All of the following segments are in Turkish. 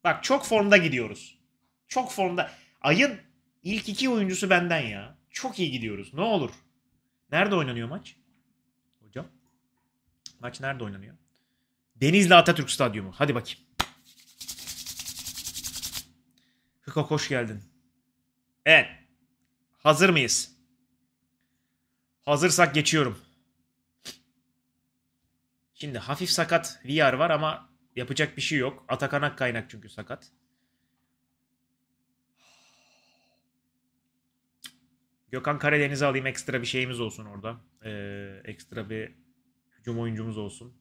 Bak çok formda gidiyoruz. Çok formda. Ayın ilk iki oyuncusu benden ya. Çok iyi gidiyoruz. Ne olur. Nerede oynanıyor maç? Hocam. Maç nerede oynanıyor? Denizli Atatürk Stadyumu. Hadi bakayım. Hıkok hoş geldin. Evet. Hazır mıyız? Hazırsak geçiyorum. Şimdi hafif sakat VR var ama yapacak bir şey yok. Atakan Akkaynak çünkü sakat. Gökhan Karadeniz'i alayım, ekstra bir şeyimiz olsun orada. Ekstra bir hücum oyuncumuz olsun.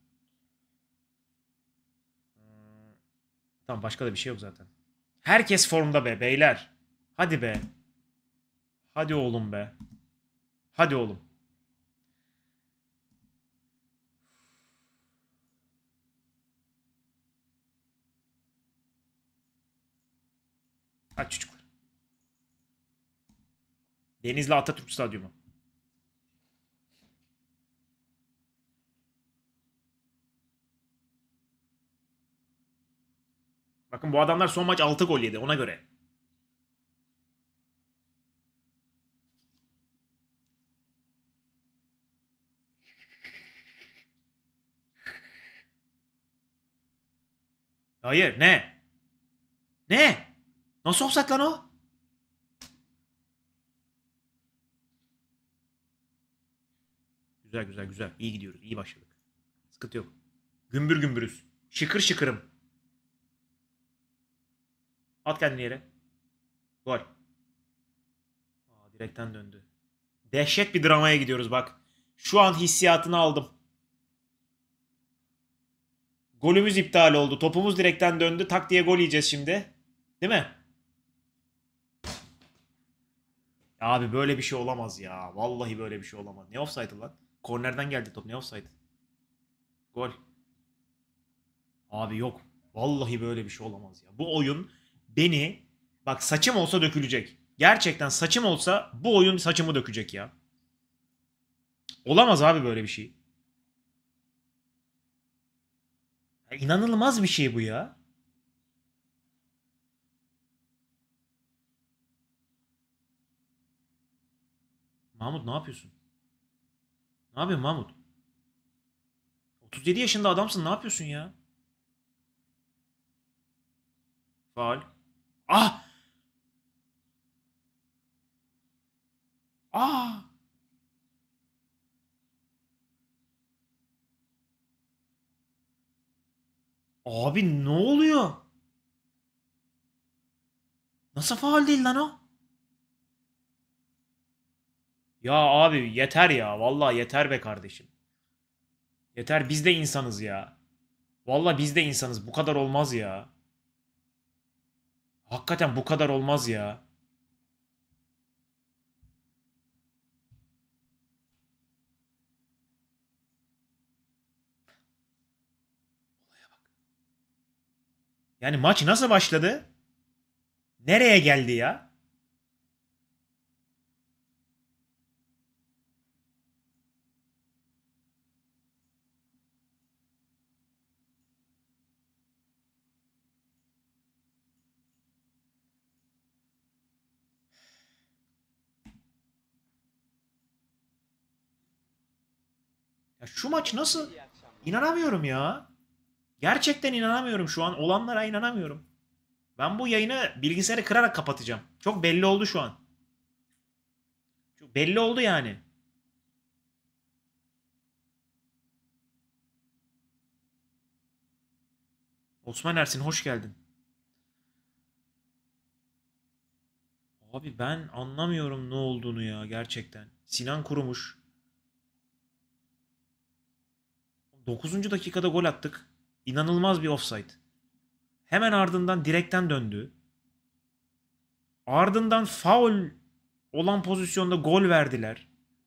Tamam, başka da bir şey yok zaten. Herkes formda be beyler. Hadi be. Hadi oğlum be. Hadi oğlum. Hadi çocuklar. Denizli Atatürk Stadyumu. Bakın bu adamlar son maç 6 gol yedi ona göre. Hayır, ne? Ne? Nasıl offside lan o? Güzel güzel güzel. İyi gidiyoruz. İyi başladık. Sıkıntı yok. Gümbür gümbürüz. Şıkır şıkırım. At kendini yere. Gol. Aa, direkten döndü. Dehşet bir dramaya gidiyoruz bak. Şu an hissiyatını aldım. Golümüz iptal oldu. Topumuz direkten döndü. Tak diye gol yiyeceğiz şimdi. Değil mi? Abi böyle bir şey olamaz ya. Vallahi böyle bir şey olamaz. Ne offside lan? Kornerden geldi top. Ne offside? Gol. Abi yok. Vallahi böyle bir şey olamaz ya. Bu oyun beni, bak saçım olsa dökülecek. Gerçekten saçım olsa bu oyun saçımı dökecek ya. Olamaz abi böyle bir şey. Ya İnanılmaz bir şey bu ya. Mahmut ne yapıyorsun? Ne yapıyorsun Mahmut? 37 yaşında adamsın, ne yapıyorsun ya? Faul. Ah! Ah! Abi ne oluyor? Nasıl faul değil lan o? Ya abi yeter ya. Vallahi yeter be kardeşim. Yeter, biz de insanız ya. Vallahi biz de insanız. Bu kadar olmaz ya. Hakikaten bu kadar olmaz ya. Yani maç nasıl başladı? Nereye geldi ya? Ya şu maç nasıl? İnanamıyorum ya. Gerçekten inanamıyorum şu an. Olanlara inanamıyorum. Ben bu yayını bilgisayarı kırarak kapatacağım. Çok belli oldu şu an. Çok belli oldu yani. Osman Ersin hoş geldin. Abi ben anlamıyorum ne olduğunu ya gerçekten. Sinan Kurumuş. 9. dakikada gol attık. İnanılmaz bir offside. Hemen ardından direkten döndü. Ardından faul olan pozisyonda gol verdiler.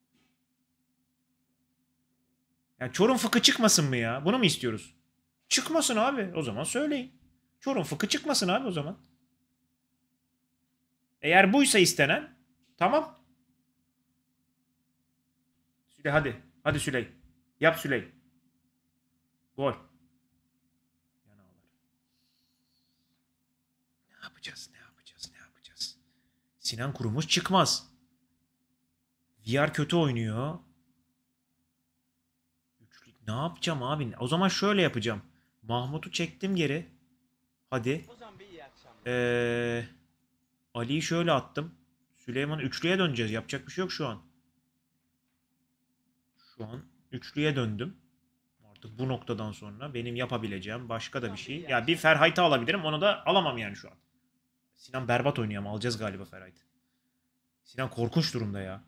Yani Çorum fıkı çıkmasın mı ya? Bunu mu istiyoruz? Çıkmasın abi. O zaman söyleyin. Çorum fıkı çıkmasın abi o zaman. Eğer buysa istenen, tamam. Süley hadi. Hadi Süley. Yap Süley. Gol. Yan ağlar. yapacağız? Ne yapacağız? Ne yapacağız? Sinan Kurumuş çıkmaz. VR kötü oynuyor. Üçlük ne yapacağım abi? O zaman şöyle yapacağım. Mahmut'u çektim geri. Hadi. Ee, Ali'yi şöyle attım. Süleyman üçlüye döneceğiz. Yapacak bir şey yok şu an. Şu an üçlüye döndüm. Artık bu noktadan sonra benim yapabileceğim başka da bir şey. Ya bir Ferhayt'ı alabilirim. Onu da alamam yani şu an. Sinan berbat oynuyor ama alacağız galiba Ferhayt'ı. Sinan korkunç durumda ya.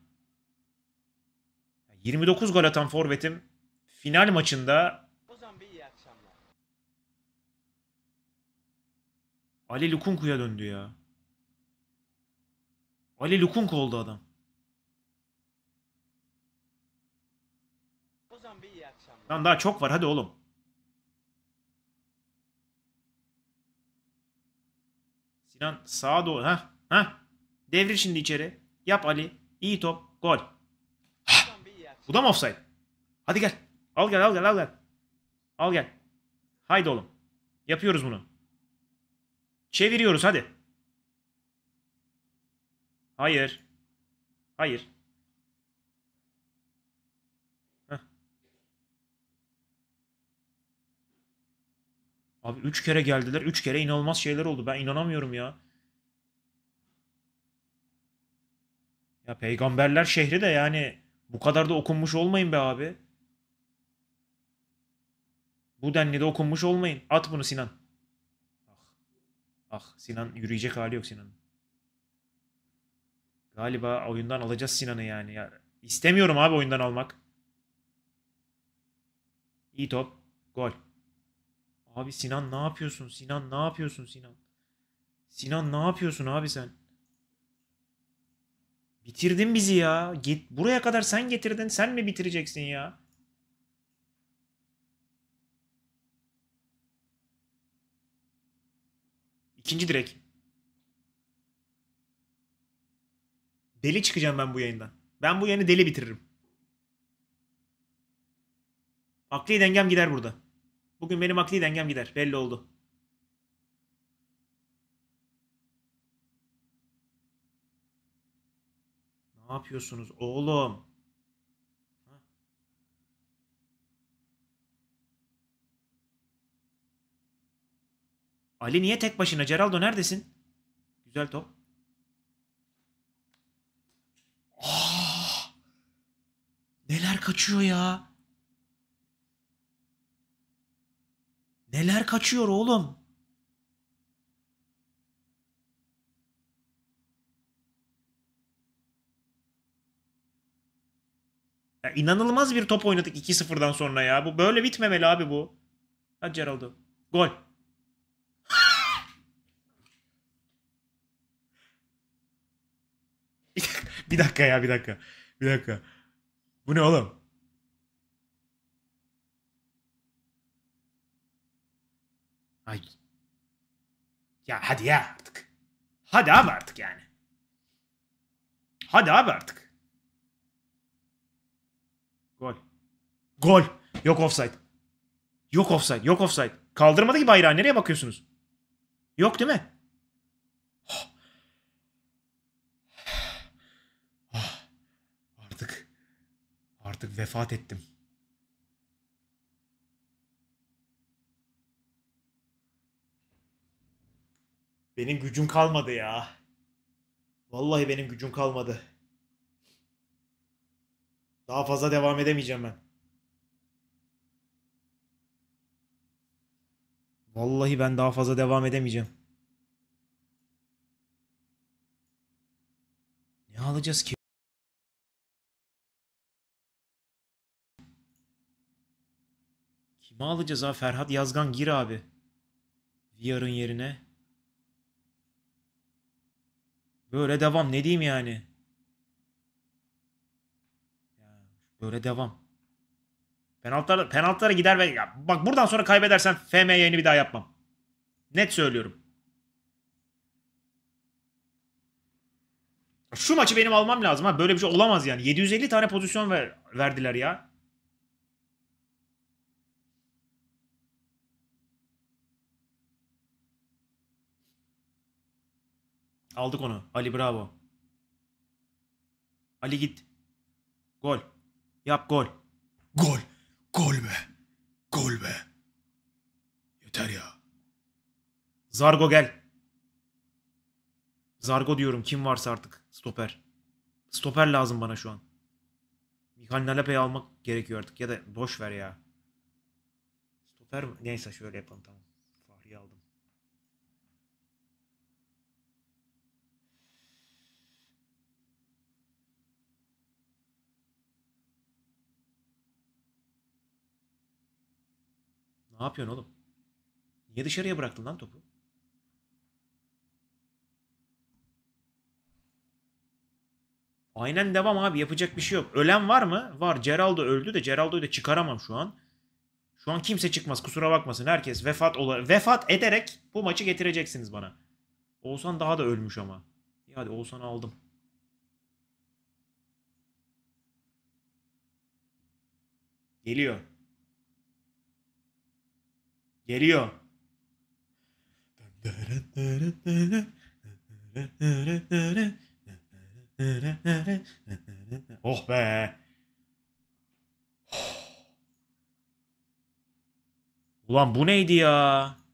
29 gol atan forvetim final maçında Ali Lukunku'ya döndü ya. Ali Lukunku oldu adam. Lan daha çok var hadi oğlum. Sinan sağa doğru. Heh, heh. Devir şimdi içeri. Yap Ali. İyi top. Gol. Bu da mı offside? Hadi gel. Al gel al gel al gel. Al gel. Haydi oğlum. Yapıyoruz bunu. Çeviriyoruz hadi. Hayır. Hayır. Heh. Abi 3 kere geldiler. 3 kere inanılmaz şeyler oldu. Ben inanamıyorum ya. Ya peygamberler şehri de yani bu kadar da okunmuş olmayın be abi. Bu denli de okunmuş olmayın. At bunu Sinan. Ah, ah Sinan yürüyecek hali yok Sinan'ın. Galiba oyundan alacağız Sinan'ı yani. Ya, istemiyorum abi oyundan almak. İyi top. Gol. Abi Sinan ne yapıyorsun? Sinan ne yapıyorsun Sinan? Sinan ne yapıyorsun abi sen? Bitirdin bizi ya. Git buraya kadar sen getirdin. Sen mi bitireceksin ya? İkinci direk. Deli çıkacağım ben bu yayından. Ben bu yayını deli bitiririm. Akli dengem gider burada. Bugün benim akli dengem gider. Belli oldu. Ne yapıyorsunuz oğlum? Ali niye tek başına? Geraldo neredesin? Güzel top. Ah! Neler kaçıyor ya? Neler kaçıyor oğlum? Ya inanılmaz bir top oynadık 2-0'dan sonra ya. Bu böyle bitmemeli abi bu. Hadi Geraldo. Gol. Bir dakika ya bir dakika. Bir dakika. Bu ne oğlum? Ay. Ya hadi ya artık. Hadi abi artık yani. Hadi abi artık. Gol. Gol. Yok offside. Yok offside. Yok offside. Kaldırmadı ki bayrağı. Nereye bakıyorsunuz? Yok değil mi? Ah, artık. Artık vefat ettim. Benim gücüm kalmadı ya. Vallahi benim gücüm kalmadı. Daha fazla devam edemeyeceğim ben. Vallahi ben daha fazla devam edemeyeceğim. Ne alacağız ki? Kimi alacağız abi? Ferhat Yazgan gir abi. VR'ın yerine. Böyle devam. Ne diyeyim yani? Ya, böyle devam. Penaltılara gider ve ya, bak buradan sonra kaybedersen FM yayını bir daha yapmam. Net söylüyorum. Şu maçı benim almam lazım ha. Böyle bir şey olamaz yani. 750 tane pozisyon verdiler ya. Aldık onu. Ali bravo. Ali git. Gol. Yap gol. Gol. Gol be. Gol be. Yeter ya. Zargo gel. Zargo diyorum. Kim varsa artık. Stoper. Stoper lazım bana şu an. Mikel Nalepe'yi almak gerekiyor artık. Ya da boş ver ya. Stoper mi? Neyse şöyle yapalım tamam. Fahri'yi aldım. Ne yapıyorsun oğlum? Niye dışarıya bıraktın lan topu? Aynen devam abi. Yapacak bir şey yok. Ölen var mı? Var. Geraldo öldü de Geraldo'yu da çıkaramam şu an. Şu an kimse çıkmaz. Kusura bakmasın. Herkes vefat ederek bu maçı getireceksiniz bana. Oğuzhan daha da ölmüş ama. İyi hadi Oğuzhan'ı aldım. Geliyor. Geliyor. Oh be. Ulan bu neydi ya?